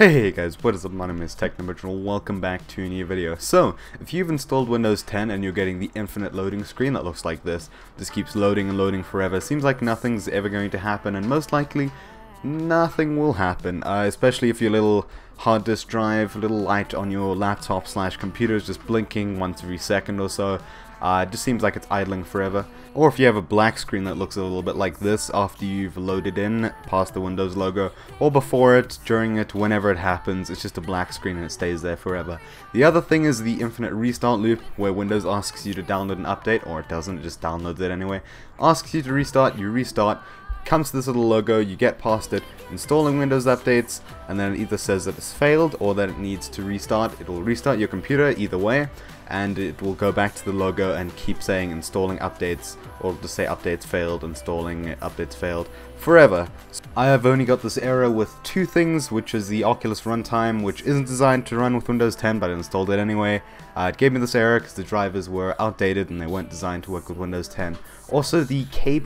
Hey guys, what is up? My name is Techno, welcome back to a new video. So, if you've installed Windows 10 and you're getting the infinite loading screen that looks like this keeps loading and loading forever, seems like nothing's ever going to happen, and most likely, nothing will happen, especially if your little hard disk drive, little light on your laptop / computer is just blinking once every second or so. It just seems like it's idling forever. Or if you have a black screen that looks a little bit like this after you've loaded in past the Windows logo, or before it, during it, whenever it happens, it's just a black screen and it stays there forever. The other thing is the infinite restart loop, where Windows asks you to download an update, or it doesn't, it just downloads it anyway. Asks you to restart, you restart, comes to this little logo, you get past it, installing Windows updates, and then it either says that it's failed or that it needs to restart. It will restart your computer either way, and it will go back to the logo and keep saying installing updates, or just say updates failed, installing updates failed, forever. I have only got this error with two things, which is the Oculus runtime, which isn't designed to run with Windows 10, but I installed it anyway. It gave me this error because the drivers were outdated and they weren't designed to work with Windows 10. Also, the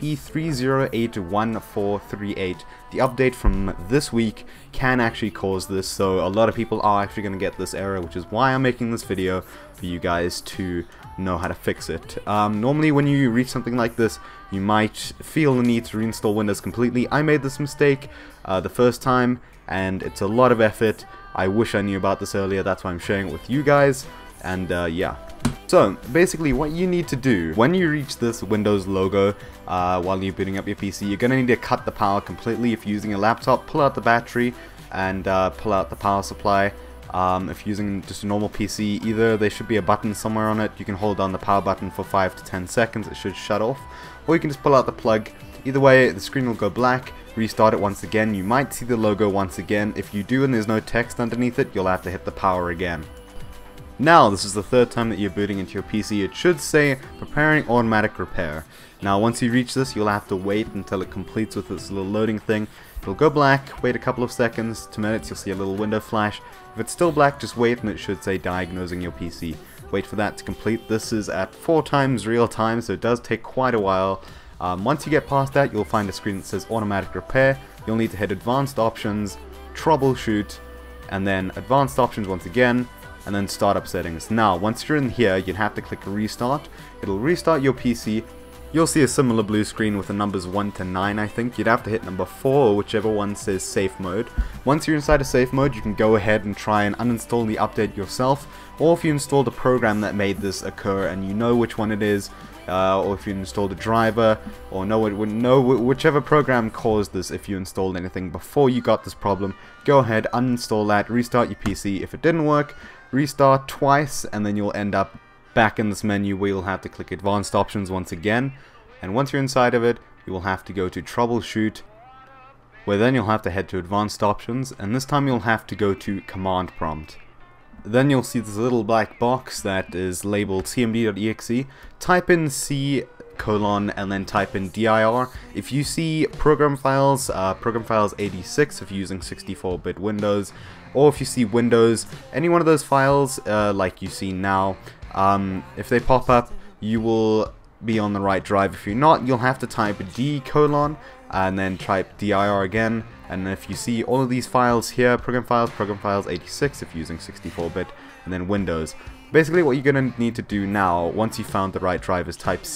KB3081438, the update from this week, can actually cause this, so a lot of people are actually going to get this error, which is why I'm making this video, for you guys to know how to fix it. Normally when you reach something like this, you might feel the need to reinstall Windows completely. I made this mistake the first time, and it's a lot of effort. I wish I knew about this earlier, that's why I'm sharing it with you guys, and yeah. So, basically what you need to do, when you reach this Windows logo, while you're booting up your PC, you're going to need to cut the power completely. If you're using a laptop, pull out the battery, and pull out the power supply. If you're using just a normal PC, either there should be a button somewhere on it, you can hold down the power button for 5 to 10 seconds, it should shut off, or you can just pull out the plug. Either way, the screen will go black, restart it once again, you might see the logo once again. If you do and there's no text underneath it, you'll have to hit the power again. Now, this is the third time that you're booting into your PC, it should say preparing automatic repair. Now, once you reach this, you'll have to wait until it completes with this little loading thing. It'll go black, wait a couple of seconds to minutes, you'll see a little window flash. If it's still black, just wait and it should say diagnosing your PC. Wait for that to complete. This is at 4 times real time, so it does take quite a while. Once you get past that, you'll find a screen that says automatic repair. You'll need to hit advanced options, troubleshoot, and then advanced options once again, and then startup settings. Now, once you're in here, you'd have to click restart. It'll restart your PC. You'll see a similar blue screen with the numbers 1 to 9, I think. You'd have to hit number 4, or whichever one says safe mode. Once you're inside of safe mode, you can go ahead and try and uninstall the update yourself, or if you installed a program that made this occur and you know which one it is, or if you installed a driver, or know whichever program caused this. If you installed anything before you got this problem, go ahead, uninstall that, restart your PC. If it didn't work, restart twice, and then you'll end up back in this menu where you'll have to click advanced options once again, and once you're inside of it, you will have to go to troubleshoot, where then you'll have to head to advanced options, and this time you'll have to go to command prompt. Then you'll see this little black box that is labeled cmd.exe. Type in C:, and then type in dir. If you see program files 86 if you're using 64-bit Windows, or if you see Windows, any one of those files like you see now, if they pop up, you will be on the right drive. If you're not, you'll have to type D:, and then type dir again. And if you see all of these files here, program files 86 if you're using 64-bit, and then Windows. Basically what you're going to need to do now, once you've found the right drive, is type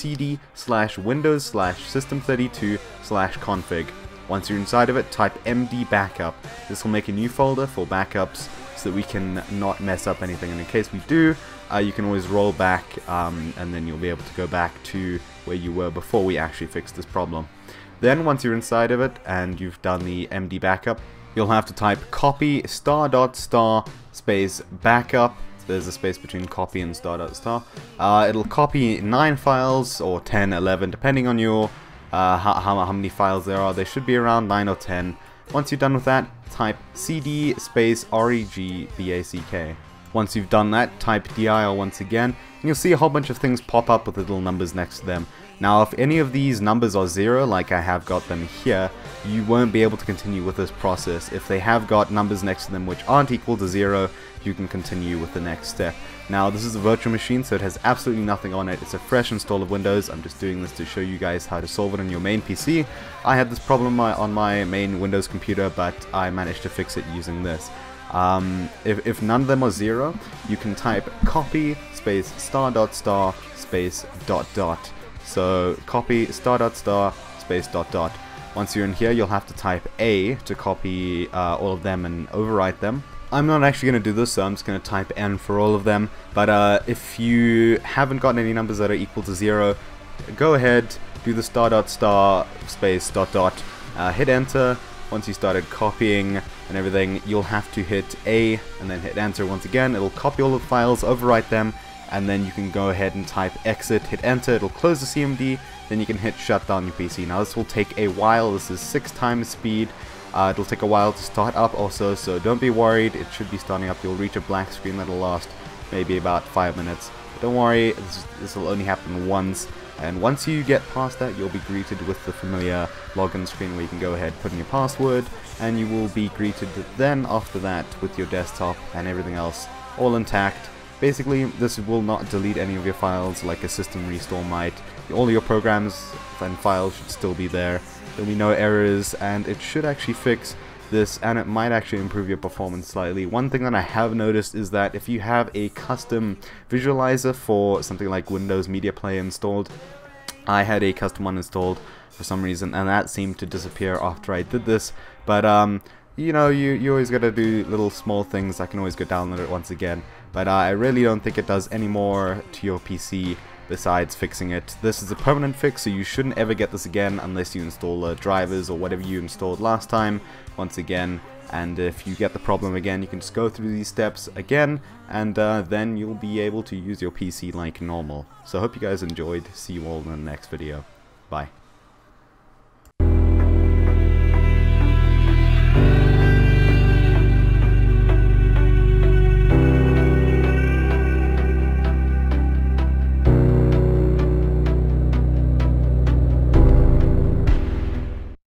cd/windows/system32/config. Once you're inside of it, type md backup. This will make a new folder for backups so that we can not mess up anything, and in case we do, you can always roll back, and then you'll be able to go back to where you were before we actually fixed this problem. Then once you're inside of it and you've done the md backup, you'll have to type copy *** space backup. There's a space between copy and ***. It'll copy 9 files, or 10, 11, depending on your how many files there are. There should be around 9 or 10. Once you're done with that, type cd space regback. Once you've done that, type dir once again, and you'll see a whole bunch of things pop up with little numbers next to them. Now, if any of these numbers are 0, like I have got them here, you won't be able to continue with this process. If they have got numbers next to them which aren't equal to 0, you can continue with the next step. Now this is a virtual machine, so it has absolutely nothing on it. It's a fresh install of Windows. I'm just doing this to show you guys how to solve it on your main PC. I had this problem on my main Windows computer, but I managed to fix it using this. If none of them are 0, you can type copy space star dot star space dot dot. So copy star dot star space dot dot. Once you're in here, you'll have to type A to copy all of them and overwrite them. I'm not actually going to do this, so I'm just going to type N for all of them. But if you haven't gotten any numbers that are equal to 0, go ahead, do the star dot star space dot dot, hit enter. Once you started copying and everything, you'll have to hit A and then hit enter once again. It'll copy all the files, overwrite them, and then you can go ahead and type exit, hit enter. It'll close the CMD, then you can hit shut down your PC. Now this will take a while. This is 6 times speed. It'll take a while to start up also, so don't be worried. It should be starting up. You'll reach a black screen that'll last maybe about 5 minutes. But don't worry, this will only happen once. And once you get past that, you'll be greeted with the familiar login screen where you can go ahead, put in your password, and you will be greeted then after that with your desktop and everything else all intact. Basically, this will not delete any of your files like a system restore might. All your programs and files should still be there. There'll be no errors, and it should actually fix this, and it might actually improve your performance slightly. One thing that I have noticed is that if you have a custom visualizer for something like Windows Media Player installed, I had a custom one installed for some reason, and that seemed to disappear after I did this. But you know, you always gotta do little small things. I can always go download it once again, but I really don't think it does any more to your PC besides fixing it. This is a permanent fix, so you shouldn't ever get this again unless you install drivers or whatever you installed last time once again. And if you get the problem again, you can just go through these steps again, and then you'll be able to use your PC like normal. So I hope you guys enjoyed. See you all in the next video. Bye.